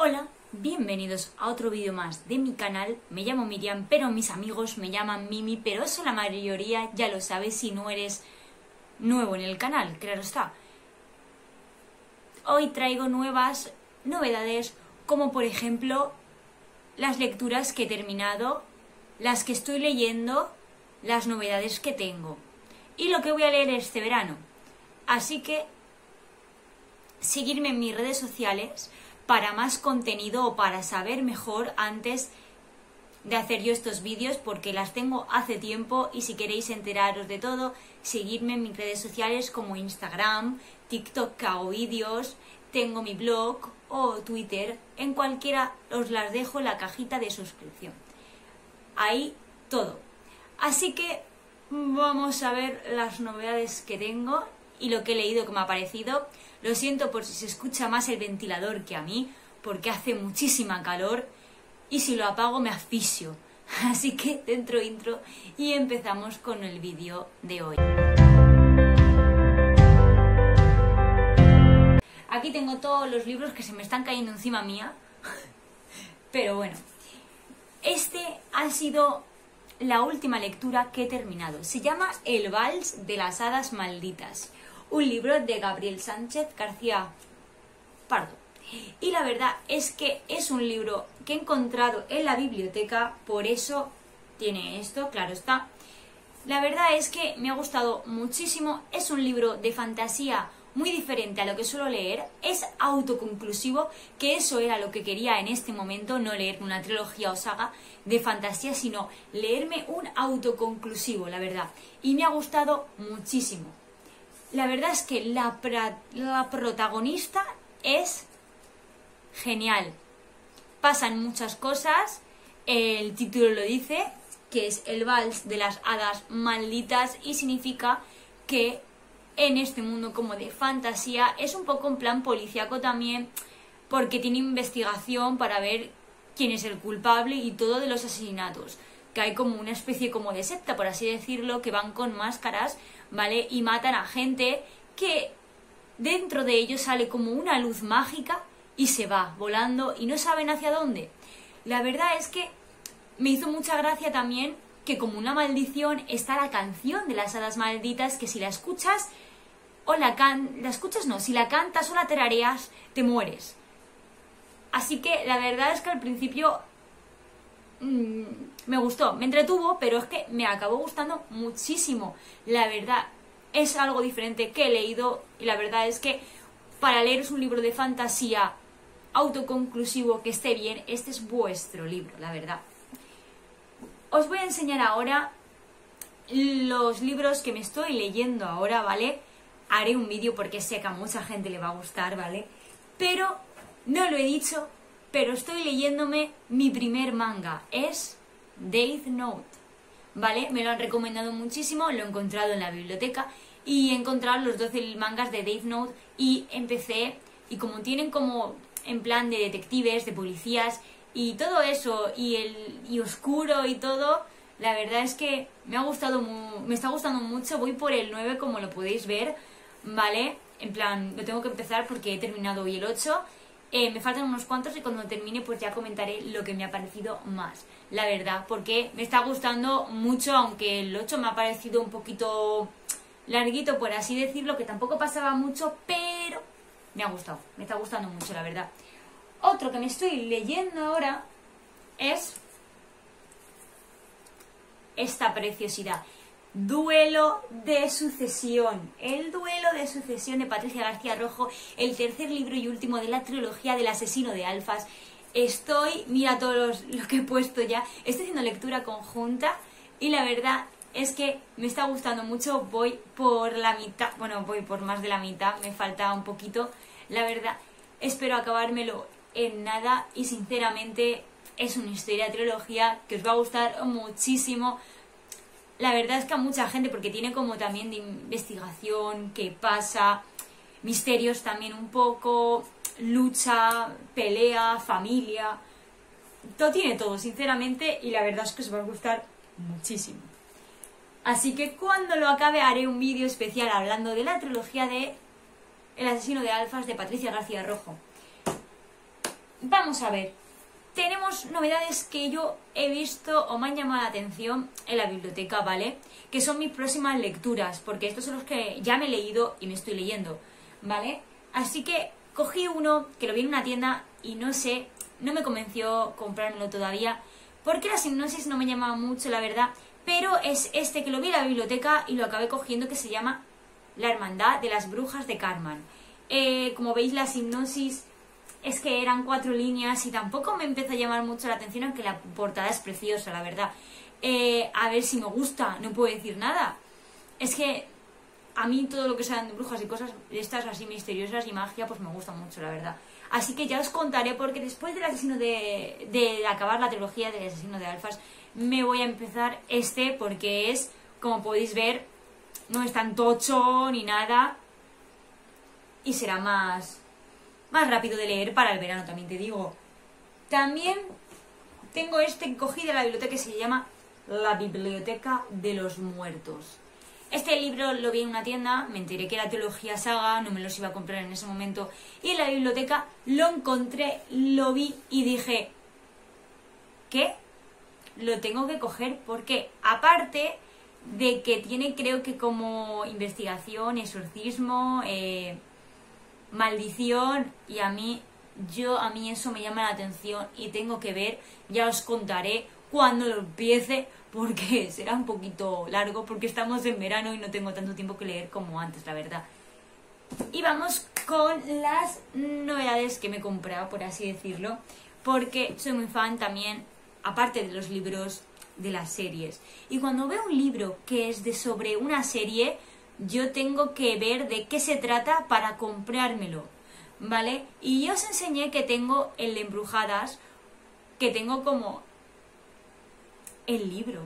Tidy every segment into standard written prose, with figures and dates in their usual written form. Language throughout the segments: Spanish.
Hola, bienvenidos a otro vídeo más de mi canal. Me llamo Miriam, pero mis amigos me llaman Mimi, pero eso la mayoría ya lo sabe si no eres nuevo en el canal, claro está. Hoy traigo nuevas novedades, como por ejemplo las lecturas que he terminado, las que estoy leyendo, las novedades que tengo y lo que voy a leer este verano. Así que seguirme en mis redes sociales para más contenido o para saber mejor antes de hacer yo estos vídeos, porque las tengo hace tiempo y si queréis enteraros de todo, seguidme en mis redes sociales como Instagram, TikTok, que hago vídeos, tengo mi blog o Twitter, en cualquiera os las dejo en la cajita de suscripción. Ahí todo. Así que vamos a ver las novedades que tengo y lo que he leído que me ha parecido. Lo siento por si se escucha más el ventilador que a mí, porque hace muchísima calor y si lo apago me asfixio. Así que dentro intro y empezamos con el vídeo de hoy. Aquí tengo todos los libros que se me están cayendo encima mía, pero bueno, este ha sido la última lectura que he terminado. Se llama El Vals de las Hadas Malditas, un libro de Gabriel Sánchez García Pardo. Y la verdad es que es un libro que he encontrado en la biblioteca, por eso tiene esto, claro está. La verdad es que me ha gustado muchísimo, es un libro de fantasía muy diferente a lo que suelo leer, es autoconclusivo, que eso era lo que quería en este momento, no leer una trilogía o saga de fantasía, sino leerme un autoconclusivo, la verdad. Y me ha gustado muchísimo. La verdad es que la protagonista es genial. Pasan muchas cosas, el título lo dice, que es El Vals de las Hadas Malditas, y significa que en este mundo como de fantasía es un poco en plan policíaco también, porque tiene investigación para ver quién es el culpable y todo de los asesinatos, que hay como una especie como de secta, por así decirlo, que van con máscaras, ¿vale? Y matan a gente que dentro de ellos sale como una luz mágica y se va volando y no saben hacia dónde. La verdad es que me hizo mucha gracia también que como una maldición está la canción de las hadas malditas, que si la escuchas o si la cantas o la tarareas te mueres. Así que la verdad es que al principio me gustó, me entretuvo, pero es que me acabó gustando muchísimo. La verdad es algo diferente que he leído y la verdad es que para leeros un libro de fantasía autoconclusivo que esté bien, este es vuestro libro, la verdad. Os voy a enseñar ahora los libros que me estoy leyendo ahora, ¿vale? Haré un vídeo porque sé que a mucha gente le va a gustar, ¿vale? Pero no lo he dicho, pero estoy leyéndome mi primer manga, es Death Note, ¿vale? Me lo han recomendado muchísimo, lo he encontrado en la biblioteca y he encontrado los 12 mangas de Death Note y empecé, y como tienen como en plan de detectives, de policías y todo eso, y oscuro y todo, la verdad es que me está gustando mucho. Voy por el 9 como lo podéis ver, ¿vale? En plan, lo tengo que empezar porque he terminado hoy el 8. Me faltan unos cuantos y cuando termine pues ya comentaré lo que me ha parecido más, la verdad, porque me está gustando mucho, aunque el 8 me ha parecido un poquito larguito, por así decirlo, que tampoco pasaba mucho, pero me ha gustado, me está gustando mucho, la verdad. Otro que me estoy leyendo ahora es esta preciosidad, Duelo de Sucesión. El Duelo de Sucesión de Patricia García Rojo, el tercer libro y último de la trilogía del asesino de alfas. Mira todos lo que he puesto ya, estoy haciendo lectura conjunta y la verdad es que me está gustando mucho. Voy por la mitad, bueno, voy por más de la mitad, me falta un poquito, la verdad. Espero acabármelo en nada y sinceramente es una historia de trilogía que os va a gustar muchísimo. La verdad es que a mucha gente, porque tiene como también de investigación, qué pasa, misterios también un poco, lucha, pelea, familia, todo tiene todo, sinceramente, y la verdad es que os va a gustar muchísimo. Así que cuando lo acabe haré un vídeo especial hablando de la trilogía de El asesino de alfas de Patricia García Rojo. vamos a ver. Tenemos novedades que yo he visto o me han llamado la atención en la biblioteca, ¿vale? Que son mis próximas lecturas, porque estos son los que ya me he leído y me estoy leyendo, ¿vale? Así que cogí uno que lo vi en una tienda y no sé, no me convenció comprármelo todavía, porque la sinopsis no me llamaba mucho, la verdad, pero es este que lo vi en la biblioteca y lo acabé cogiendo, que se llama La Hermandad de las Brujas de Karman. Como veis, la sinopsis es que eran 4 líneas y tampoco me empezó a llamar mucho la atención, aunque la portada es preciosa, la verdad. A ver si me gusta, no puedo decir nada. Es que a mí todo lo que sean de brujas y cosas de estas así misteriosas y magia, pues me gusta mucho, la verdad. Así que ya os contaré, porque después del asesino de acabar la trilogía del asesino de Alphas, me voy a empezar este, porque es, como podéis ver, no es tan tocho ni nada, y será más rápido de leer para el verano, también te digo. También tengo este que cogí de la biblioteca, que se llama La Biblioteca de los Muertos. Este libro lo vi en una tienda, me enteré que era trilogía saga, no me los iba a comprar en ese momento, y en la biblioteca lo encontré, lo vi y dije, ¿qué? Lo tengo que coger, porque aparte de que tiene, creo que como investigación, exorcismo, maldición, y a mí eso me llama la atención y tengo que ver, ya os contaré cuando lo empiece, porque será un poquito largo, porque estamos en verano y no tengo tanto tiempo que leer como antes, la verdad. Y vamos con las novedades que me he comprado, por así decirlo, porque soy muy fan también, aparte de los libros, de las series. Y cuando veo un libro que es sobre una serie, yo tengo que ver de qué se trata para comprármelo, ¿vale? Y yo os enseñé que tengo el de Embrujadas, que tengo como el libro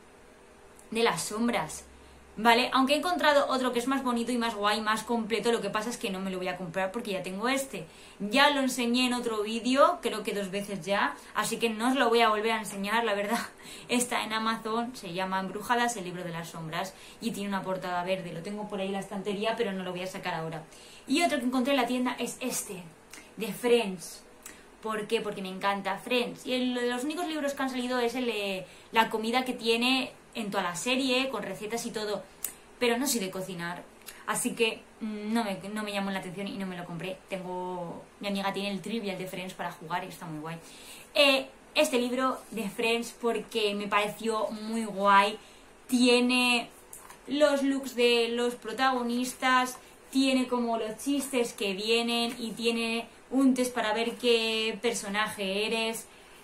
de las sombras, ¿vale? Aunque he encontrado otro que es más bonito y más guay, más completo, lo que pasa es que no me lo voy a comprar porque ya tengo este. Ya lo enseñé en otro vídeo, creo que 2 veces ya, así que no os lo voy a volver a enseñar, la verdad. Está en Amazon, se llama Embrujadas, el libro de las sombras, y tiene una portada verde. Lo tengo por ahí en la estantería, pero no lo voy a sacar ahora. Y otro que encontré en la tienda es este, de Friends. ¿Por qué? Porque me encanta Friends. Y los únicos libros que han salido es el de la comida que tiene en toda la serie, con recetas y todo. Pero no soy de cocinar, así que no me llamó la atención y no me lo compré. Mi amiga tiene el Trivial de Friends para jugar y está muy guay. Este libro de Friends, porque me pareció muy guay. Tiene los looks de los protagonistas, tiene como los chistes que vienen y tiene un test para ver qué personaje eres.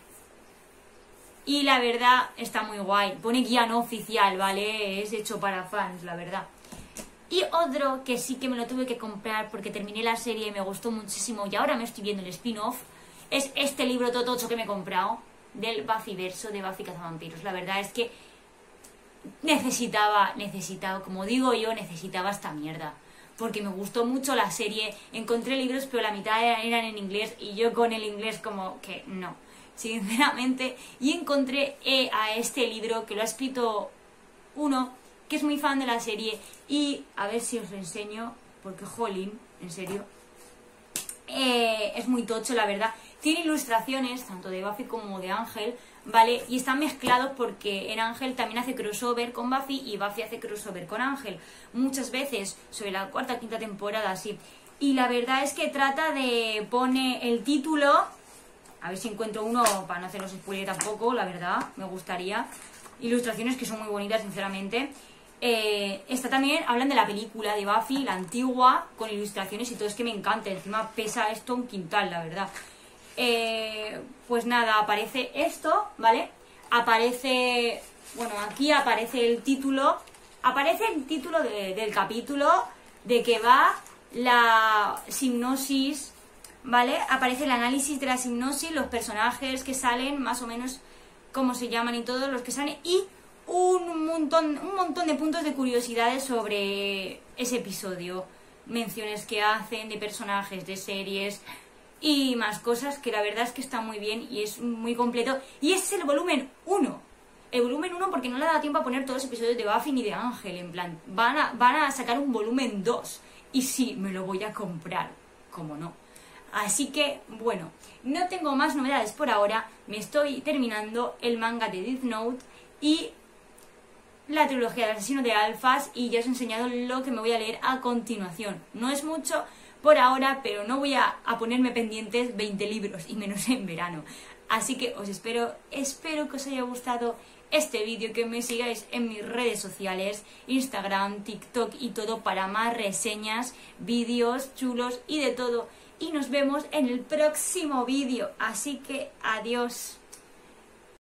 Y la verdad está muy guay. Pone guía no oficial, ¿vale? Es hecho para fans, la verdad. Y otro que sí que me lo tuve que comprar porque terminé la serie y me gustó muchísimo y ahora me estoy viendo el spin-off, es este libro totocho que me he comprado, del Buffyverso, de Buffy Cazavampiros. La verdad es que necesitaba, como digo yo, necesitaba esta mierda. Porque me gustó mucho la serie, encontré libros pero la mitad eran en inglés y yo con el inglés como que no, sinceramente. Y encontré a este libro que lo ha escrito uno que es muy fan de la serie y a ver si os lo enseño, porque jolín, en serio, es muy tocho, la verdad. Tiene ilustraciones tanto de Buffy como de Ángel, ¿vale? Y están mezclados porque en Ángel también hace crossover con Buffy y Buffy hace crossover con Ángel. Muchas veces, sobre la 4ª o 5ª temporada, así. Y la verdad es que pone el título, a ver si encuentro uno para no haceros spoiler tampoco, la verdad, me gustaría. Ilustraciones que son muy bonitas, sinceramente. Está también, hablan de la película de Buffy, la antigua, con ilustraciones y todo, es que me encanta. Encima pesa esto un quintal, la verdad. Pues nada, aparece esto, ¿vale? Aparece, bueno, aquí aparece el título. Aparece el título del capítulo, de que va la hipnosis, ¿vale? Aparece el análisis de la hipnosis, los personajes que salen, más o menos cómo se llaman y todos los que salen, y un montón de puntos de curiosidades sobre ese episodio. Menciones que hacen de personajes, de series y más cosas, que la verdad es que está muy bien y es muy completo. Y es el volumen 1. El volumen 1 porque no le ha dado tiempo a poner todos los episodios de Buffy ni de Ángel. En plan, van a sacar un volumen 2. Y sí, me lo voy a comprar. ¿Cómo no? Así que, bueno, no tengo más novedades por ahora. Me estoy terminando el manga de Death Note y la trilogía del asesino de alfas, y ya os he enseñado lo que me voy a leer a continuación. No es mucho por ahora, pero no voy a ponerme pendientes 20 libros, y menos en verano. Así que os espero que os haya gustado este vídeo, que me sigáis en mis redes sociales, Instagram, TikTok y todo, para más reseñas, vídeos chulos y de todo. Y nos vemos en el próximo vídeo. Así que adiós.